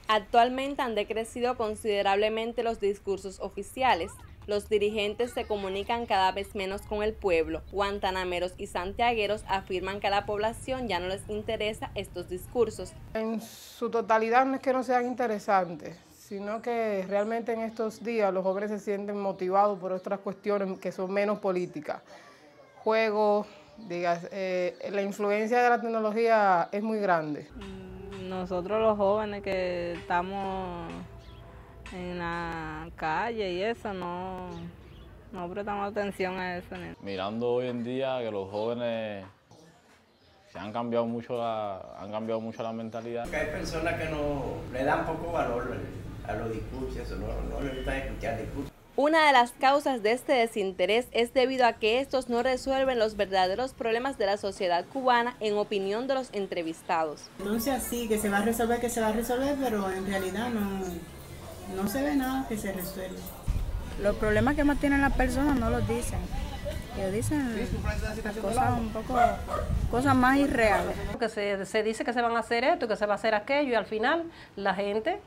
Actualmente han decrecido considerablemente los discursos oficiales. Los dirigentes se comunican cada vez menos con el pueblo. Guantanameros y santiagueros afirman que a la población ya no les interesa estos discursos. En su totalidad no es que no sean interesantes, sino que realmente en estos días los jóvenes se sienten motivados por otras cuestiones que son menos políticas. Juegos, la influencia de la tecnología es muy grande. Nosotros los jóvenes que estamos en la calle y eso, no prestamos atención a eso. Mirando hoy en día que los jóvenes han cambiado mucho la mentalidad. Hay personas que no le dan poco valor a los discursos, eso, no les gusta escuchar discursos. Una de las causas de este desinterés es debido a que estos no resuelven los verdaderos problemas de la sociedad cubana, en opinión de los entrevistados. Entonces sí, que se va a resolver, pero en realidad no se ve nada que se resuelva. Los problemas que más tienen las personas no los dicen. Ellos dicen cosas un poco, cosas más irreales. Porque se dice que se van a hacer esto, que se va a hacer aquello, y al final la gente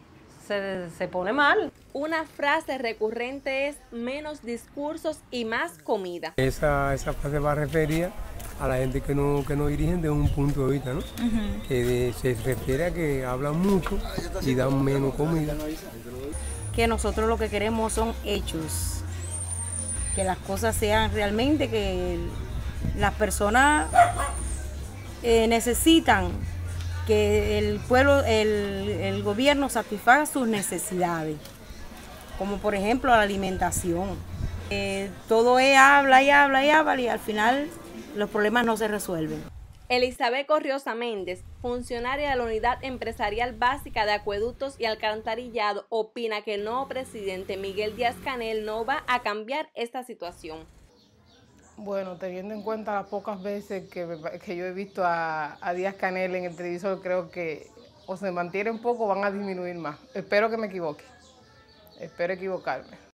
se pone mal. Una frase recurrente es menos discursos y más comida. Esa frase va a referir a la gente que no dirigen de un punto de vista, ¿no? Que se refiere a que hablan mucho y dan menos comida. Que nosotros lo que queremos son hechos, que las cosas sean realmente, que las personas necesitan que el pueblo, el gobierno satisfaga sus necesidades, como por ejemplo la alimentación. Todo es habla y al final los problemas no se resuelven. Elizabeth Corriosa Méndez, funcionaria de la Unidad Empresarial Básica de Acueductos y Alcantarillado, opina que el nuevo presidente Miguel Díaz-Canel no va a cambiar esta situación. Bueno, teniendo en cuenta las pocas veces que yo he visto a Díaz-Canel en el televisor, creo que o se mantiene un poco o van a disminuir más. Espero que me equivoque, espero equivocarme.